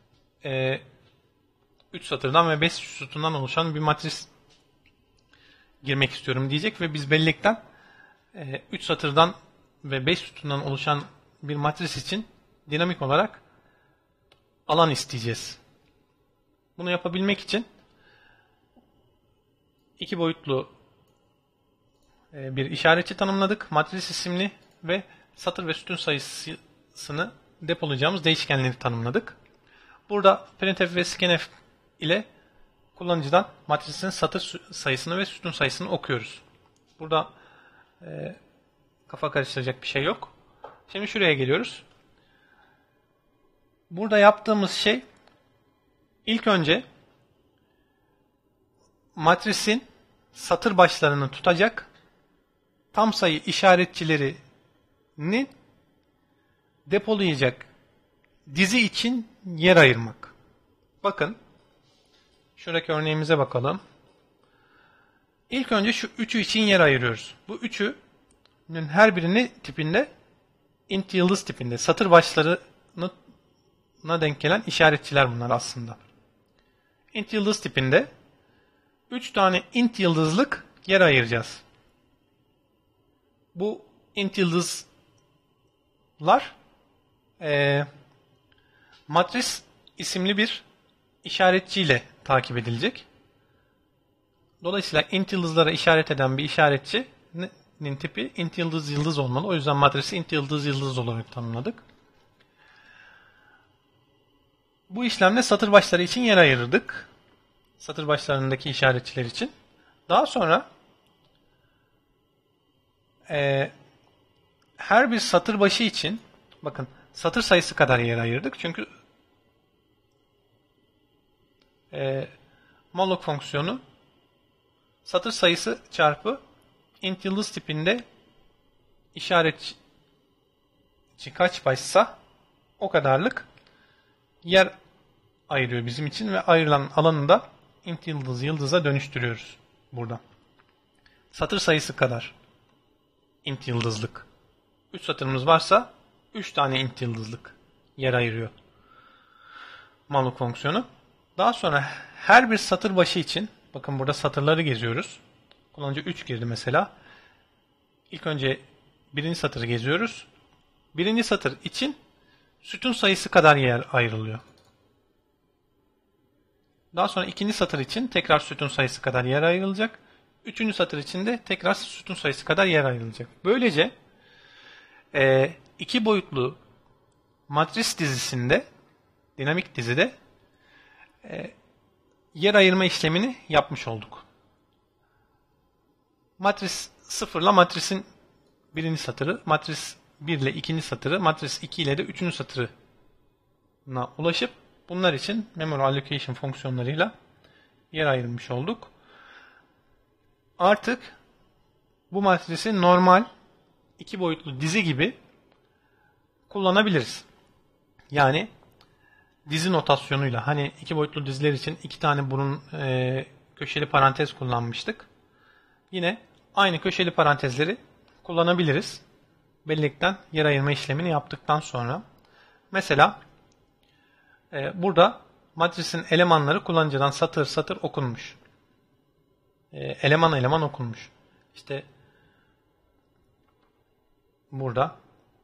3 satırdan ve 5 sütundan oluşan bir matris girmek istiyorum diyecek ve biz bellekten 3 satırdan ve 5 sütundan oluşan bir matris için dinamik olarak alan isteyeceğiz. Bunu yapabilmek için iki boyutlu bir işaretçi tanımladık. Matris isimli ve satır ve sütun sayısını depolayacağımız değişkenleri tanımladık. Burada printf ve scanf ile kullanıcıdan matrisin satır sayısını ve sütun sayısını okuyoruz. Burada kafa karıştıracak bir şey yok. Şimdi şuraya geliyoruz. Burada yaptığımız şey ilk önce matrisin satır başlarını tutacak tam sayı işaretçilerini depolayacak dizi için yer ayırmak. Bakın şuradaki örneğimize bakalım. İlk önce şu üçü için yer ayırıyoruz. Bu üçünün her birini tipinde int yıldız tipinde satır başlarına denk gelen işaretçiler bunlar aslında. Int yıldız tipinde 3 tane int yıldızlık yer ayıracağız. Bu int yıldızlar matris isimli bir işaretçiyle takip edilecek. Dolayısıyla int yıldızlara işaret eden bir işaretçinin tipi int yıldız yıldız olmalı. O yüzden matrisi int yıldız yıldız olarak tanımladık. Bu işlemle satır başları için yer ayırdık. Satır başlarındaki işaretçiler için. Daha sonra her bir satır başı için bakın satır sayısı kadar yer ayırdık. Çünkü malloc fonksiyonu satır sayısı çarpı int yıldız tipinde işaretçi kaç başsa o kadarlık yer ayırıyor bizim için ve ayrılan alanı da int yıldız yıldıza dönüştürüyoruz burada. Satır sayısı kadar int yıldızlık. 3 satırımız varsa 3 tane int yıldızlık yer ayırıyor malloc fonksiyonu. Daha sonra her bir satır başı için bakın burada satırları geziyoruz. Kullanıcı 3 girdi mesela. İlk önce birinci satırı geziyoruz. Birinci satır için sütun sayısı kadar yer ayrılıyor. Daha sonra ikinci satır için tekrar sütun sayısı kadar yer ayrılacak. Üçüncü satır için de tekrar sütun sayısı kadar yer ayrılacak. Böylece iki boyutlu matris dizisinde, dinamik dizide yer ayırma işlemini yapmış olduk. Matris 0 ile matrisin birinci satırı, matris 1 ile ikinci satırı, matris 2 ile de üçüncü satırına ulaşıp bunlar için memory allocation fonksiyonlarıyla yer ayırmış olduk. Artık bu matrisi normal iki boyutlu dizi gibi kullanabiliriz. Yani dizi notasyonuyla, hani iki boyutlu diziler için iki tane burun köşeli parantez kullanmıştık. Yine aynı köşeli parantezleri kullanabiliriz. Bellekten yer ayırma işlemini yaptıktan sonra. Mesela burada matrisin elemanları kullanıcıdan satır satır okunmuş. Eleman eleman okunmuş. İşte burada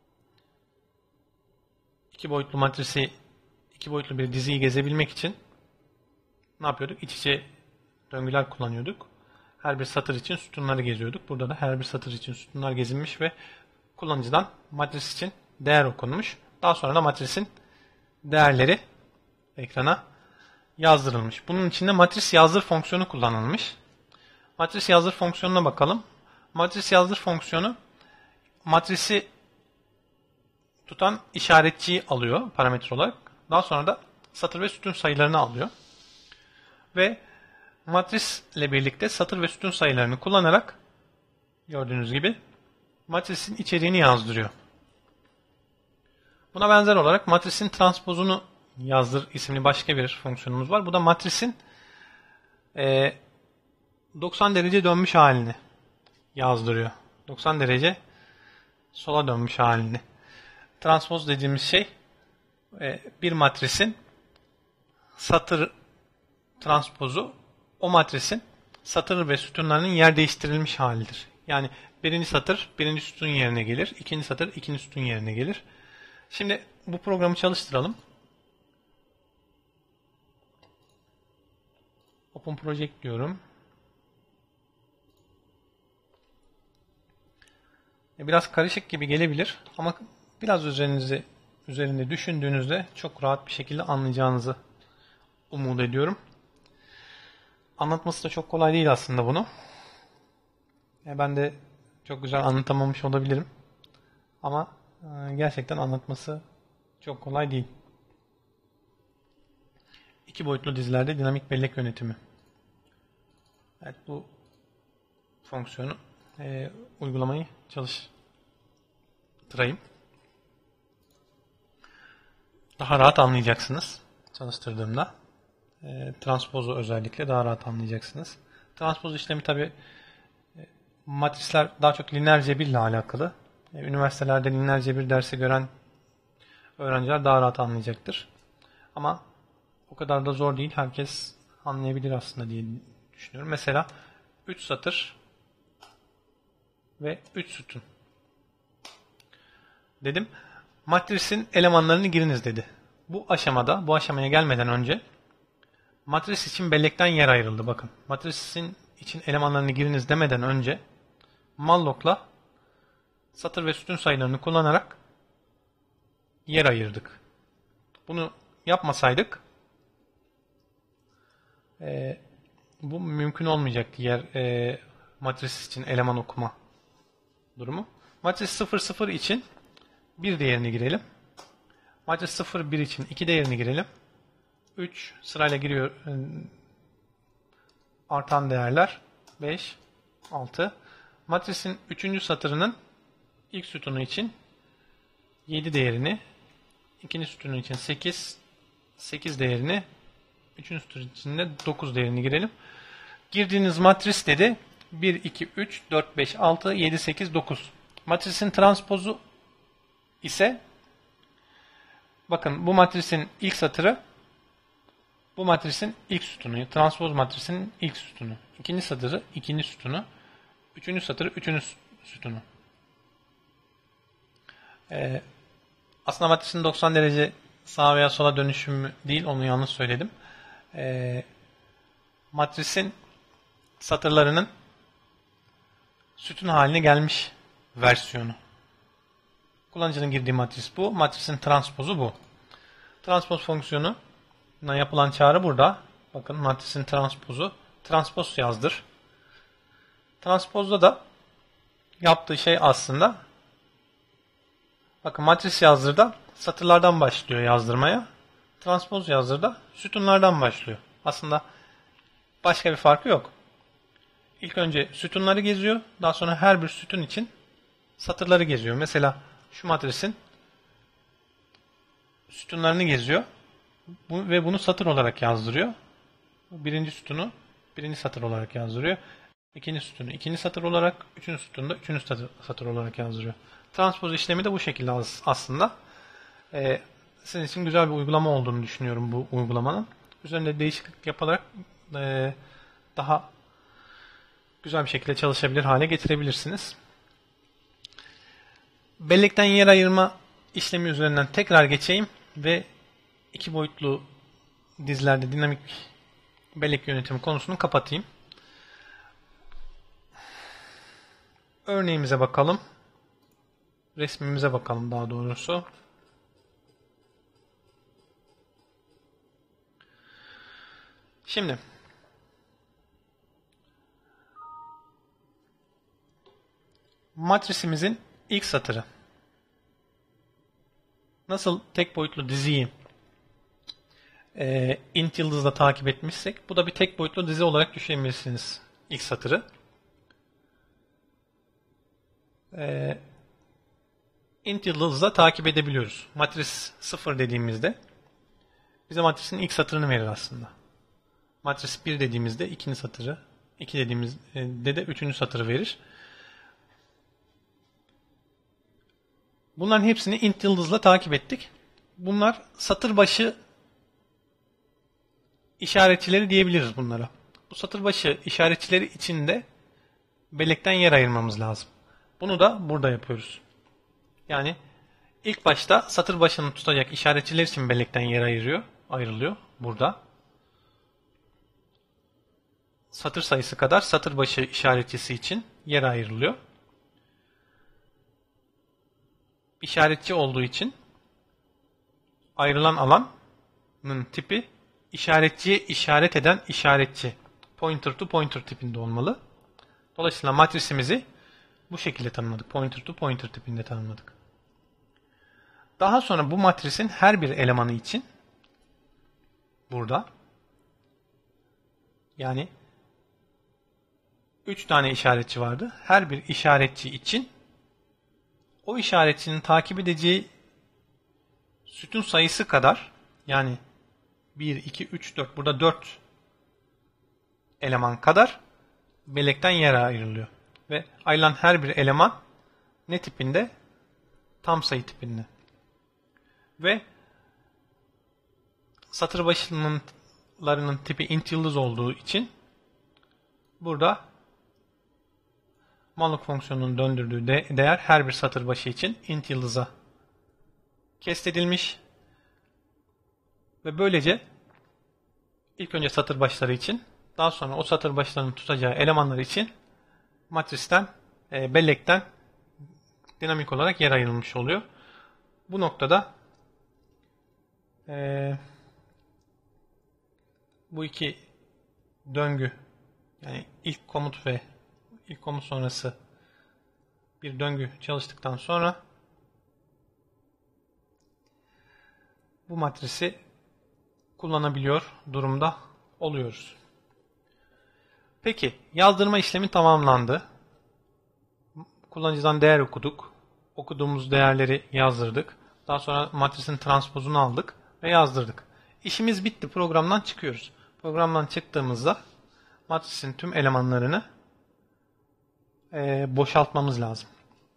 iki boyutlu bir diziyi gezebilmek için ne yapıyorduk? İç içe döngüler kullanıyorduk. Her bir satır için sütunları geziyorduk. Burada da her bir satır için sütunlar gezinmiş ve kullanıcıdan matris için değer okunmuş. Daha sonra da matrisin değerleri ekrana yazdırılmış. Bunun için de matris yazdır fonksiyonu kullanılmış. Matris yazdır fonksiyonuna bakalım. Matris yazdır fonksiyonu matrisi tutan işaretçiyi alıyor parametre olarak. Daha sonra da satır ve sütun sayılarını alıyor. Ve matris ile birlikte satır ve sütun sayılarını kullanarak gördüğünüz gibi matrisin içeriğini yazdırıyor. Buna benzer olarak matrisin transpozunu yazdır isimli başka bir fonksiyonumuz var. Bu da matrisin 90 derece dönmüş halini yazdırıyor. 90 derece sola dönmüş halini. Transpoz dediğimiz şey bir matrisin satır transpozu o matrisin satır ve sütunlarının yer değiştirilmiş halidir. Yani birinci satır birinci sütun yerine gelir. İkinci satır ikinci sütun yerine gelir. Şimdi bu programı çalıştıralım. Open Project diyorum. Biraz karışık gibi gelebilir ama biraz üzerinde düşündüğünüzde çok rahat bir şekilde anlayacağınızı umut ediyorum. Anlatması da çok kolay değil aslında bunu. Ben de çok güzel anlatamamış olabilirim. Ama gerçekten anlatması çok kolay değil. İki boyutlu dizilerde dinamik bellek yönetimi. Evet, bu fonksiyonu uygulamayı çalıştırayım. Daha rahat anlayacaksınız çalıştırdığımda. Transpozu özellikle daha rahat anlayacaksınız. Transpoz işlemi tabi matrisler daha çok lineer cebirle alakalı. Üniversitelerde lineer cebir dersi gören öğrenciler daha rahat anlayacaktır. Ama o kadar da zor değil. Herkes anlayabilir aslında diye düşünüyorum. Mesela 3 satır ve 3 sütun dedim. Matrisin elemanlarını giriniz dedi. Bu aşamaya gelmeden önce matris için bellekten yer ayrıldı. Bakın, matrisin için elemanlarını giriniz demeden önce Malloc'la satır ve sütun sayılarını kullanarak yer ayırdık. Bunu yapmasaydık bu mümkün olmayacaktı matris için eleman okuma durumu. Matris 0, 0 için 1 değerini girelim. Matris 0, 1 için 2 değerini girelim. 3 sırayla giriyor. Artan değerler 5, 6. Matrisin 3. satırının ilk sütunu için 7 değerini, ikinci sütunu için 8, 8 değerini, 3. sütun için de 9 değerini girelim. Girdiğiniz matris dedi 1, 2, 3, 4, 5, 6, 7, 8, 9. Matrisin transpozu ise bakın bu matrisin ilk satırı bu matrisin ilk sütunu, transpoz matrisinin ilk sütunu. İkinci satırı ikinci sütunu. Üçüncü satırı üçüncü sütunu. Aslında matrisin 90 derece sağa veya sola dönüşümü değil, onu yanlış söyledim. matrisin satırlarının sütun haline gelmiş versiyonu. Kullanıcının girdiği matris bu. Matrisin transpozu bu. Transpoz fonksiyonuna yapılan çağrı burada. Bakın matrisin transpozu. Transpoz yazdır. Transpozda da yaptığı şey aslında, bakın matris yazdırda satırlardan başlıyor yazdırmaya. Transpoz yazdırda sütunlardan başlıyor. Aslında başka bir farkı yok. İlk önce sütunları geziyor. Daha sonra her bir sütun için satırları geziyor. Mesela şu matrisin sütunlarını geziyor. Ve bunu satır olarak yazdırıyor. Birinci sütunu birinci satır olarak yazdırıyor. İkinci sütunu ikinci satır olarak, üçüncü sütunu da üçüncü satır olarak yazdırıyor. Transpoz işlemi de bu şekilde aslında. Sizin için güzel bir uygulama olduğunu düşünüyorum bu uygulamanın. Üzerinde değişiklik yaparak daha güzel bir şekilde çalışabilir hale getirebilirsiniz. Bellekten yer ayırma işlemi üzerinden tekrar geçeyim ve iki boyutlu dizilerde dinamik bellek yönetimi konusunu kapatayım. Örneğimize bakalım. Resmimize bakalım daha doğrusu. Şimdi matrisimizin ilk satırı. Nasıl tek boyutlu diziyi int yıldızla takip etmişsek, bu da bir tek boyutlu dizi olarak düşünebilirsiniz ilk satırı. Int yıldızla takip edebiliyoruz. Matris 0 dediğimizde bize matrisin ilk satırını verir aslında. Matris 1 dediğimizde ikinci satırı, 2 dediğimizde de üçüncü satırı verir. Bunların hepsini int yıldızla takip ettik. Bunlar satır başı işaretçileri diyebiliriz bunlara. Bu satır başı işaretçileri içinde bellekten yer ayırmamız lazım. Bunu da burada yapıyoruz. Yani ilk başta satır başını tutacak işaretçiler için bellekten yer ayrılıyor burada. Satır sayısı kadar satır başı işaretçisi için yer ayrılıyor. İşaretçi olduğu için ayrılan alanın tipi işaretçiye işaret eden işaretçi. Pointer to pointer tipinde olmalı. Dolayısıyla matrisimizi bu şekilde tanımladık. Pointer to pointer tipinde tanımladık. Daha sonra bu matrisin her bir elemanı için burada, yani 3 tane işaretçi vardı. Her bir işaretçi için o işaretçinin takip edeceği sütun sayısı kadar, yani 1, 2, 3, 4, burada 4 eleman kadar bellekten yer ayrılıyor. Ve ayrılan her bir eleman ne tipinde? Tam sayı tipinde. Ve satır başlarının tipi int yıldız olduğu için burada malloc fonksiyonunun döndürdüğü değer her bir satır başı için int yıldıza kestedilmiş. Ve böylece ilk önce satır başları için, daha sonra o satır başlarının tutacağı elemanlar için matristen, bellekten dinamik olarak yer ayrılmış oluyor. Bu noktada bu iki döngü, yani ilk komut ve ilk komut sonrası bir döngü çalıştıktan sonra bu matrisi kullanabiliyor durumda oluyoruz. Peki yazdırma işlemi tamamlandı. Kullanıcıdan değer okuduk. Okuduğumuz değerleri yazdırdık. Daha sonra matrisin transpozunu aldık ve yazdırdık. İşimiz bitti. Programdan çıkıyoruz. Programdan çıktığımızda matrisin tüm elemanlarını boşaltmamız lazım.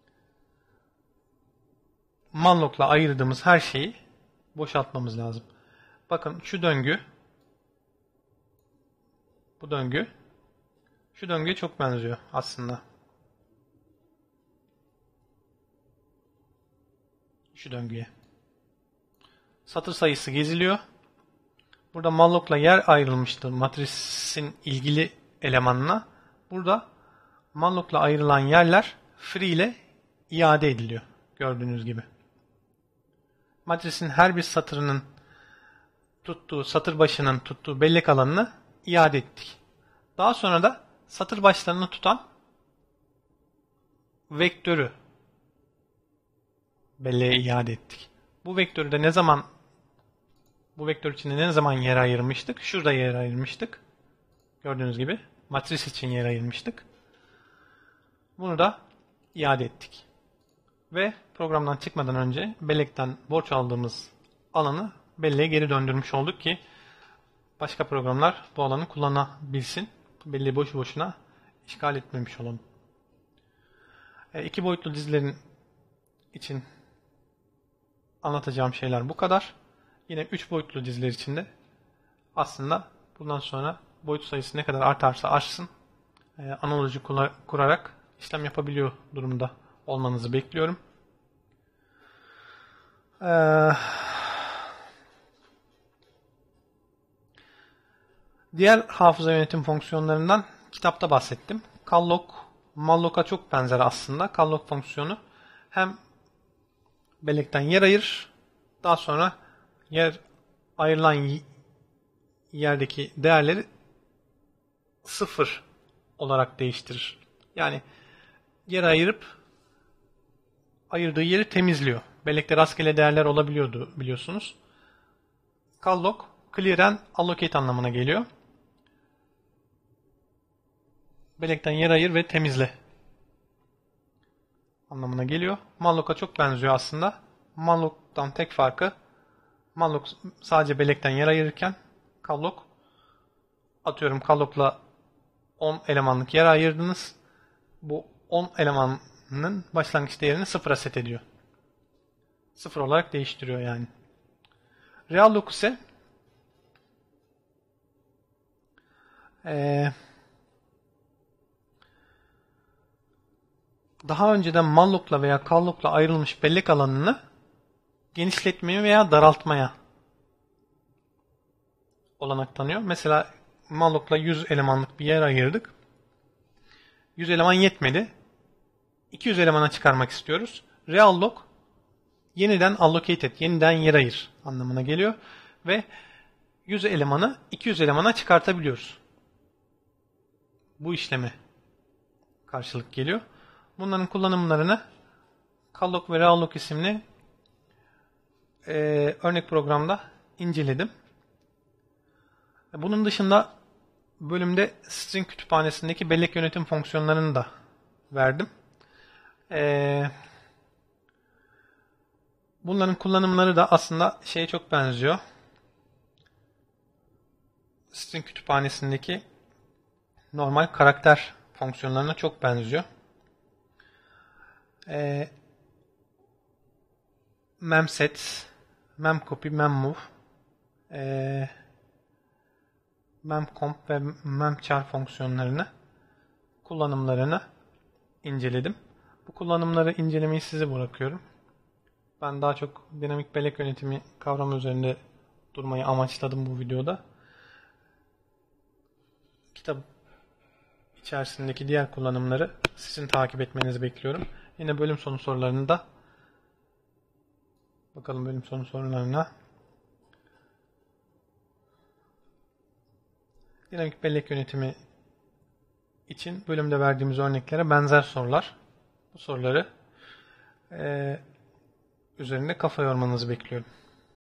Malloc'la ayırdığımız her şeyi boşaltmamız lazım. Bakın şu döngü, bu döngü, şu döngüye çok benziyor aslında. Şu döngüye. Satır sayısı geziliyor. Burada malloc'la yer ayrılmıştı matrisin ilgili elemanına. Burada malloc'la ayrılan yerler free ile iade ediliyor. Gördüğünüz gibi. Matrisin her bir satırının tuttuğu, satır başının tuttuğu bellek alanını iade ettik. Daha sonra da satır başlarını tutan vektörü belleğe iade ettik. Bu vektörü de bu vektör içinde ne zaman yer ayırmıştık? Şurada yer ayırmıştık. Gördüğünüz gibi matris için yer ayırmıştık. Bunu da iade ettik. Ve programdan çıkmadan önce bellekten borç aldığımız alanı belleğe geri döndürmüş olduk ki başka programlar bu alanı kullanabilsin. Belleği boşu boşuna işgal etmemiş olalım. İki boyutlu dizilerin için anlatacağım şeyler bu kadar. Yine 3 boyutlu diziler içinde aslında bundan sonra boyut sayısı ne kadar artarsa artsın analoji kurarak işlem yapabiliyor durumda olmanızı bekliyorum. Diğer hafıza yönetim fonksiyonlarından kitapta bahsettim. Calllock, malloc'a çok benzer aslında. Calllock fonksiyonu hem bellekten yer ayırır, daha sonra ayrılan yerdeki değerleri 0 olarak değiştirir. Yani yer ayırıp ayırdığı yeri temizliyor. Bellekte rastgele değerler olabiliyordu biliyorsunuz. Calllock, clear and allocate anlamına geliyor. Bellekten yer ayır ve temizle anlamına geliyor. Mallock'a çok benziyor aslında. Mallock'tan tek farkı malloc sadece bellekten yer ayırırken Calllock Calllock'la 10 elemanlık yer ayırdınız. Bu 10 elemanın başlangıç değerini 0'a set ediyor. 0 olarak değiştiriyor yani. Realloc ise daha önceden mallock'la veya calllock'la ayrılmış bellek alanını genişletmeye veya daraltmaya olanak tanıyor. Mesela mallock'la 100 elemanlık bir yer ayırdık. 100 eleman yetmedi. 200 elemana çıkarmak istiyoruz. Realloc yeniden allocate et, yeniden yer ayır anlamına geliyor. Ve 100 elemanı 200 elemana çıkartabiliyoruz. Bu işleme karşılık geliyor. Bunların kullanımlarını Calllock ve Realloc isimli örnek programda inceledim. Bunun dışında bölümde string kütüphanesindeki bellek yönetim fonksiyonlarını da verdim. Bunların kullanımları da aslında şeye çok benziyor. String kütüphanesindeki normal karakter fonksiyonlarına çok benziyor. Memset, memcopy, memmove, memcomp ve memchar fonksiyonlarını kullanımlarını inceledim. Bu kullanımları incelemeyi size bırakıyorum. Ben daha çok dinamik bellek yönetimi kavramı üzerinde durmayı amaçladım bu videoda. Kitap içerisindeki diğer kullanımları sizin takip etmenizi bekliyorum. Yine bölüm sonu sorularını da bakalım bölüm sonu sorularına. Dinamik bellek yönetimi için bölümde verdiğimiz örneklere benzer sorular. Bu soruları üzerinde kafa yormanızı bekliyorum.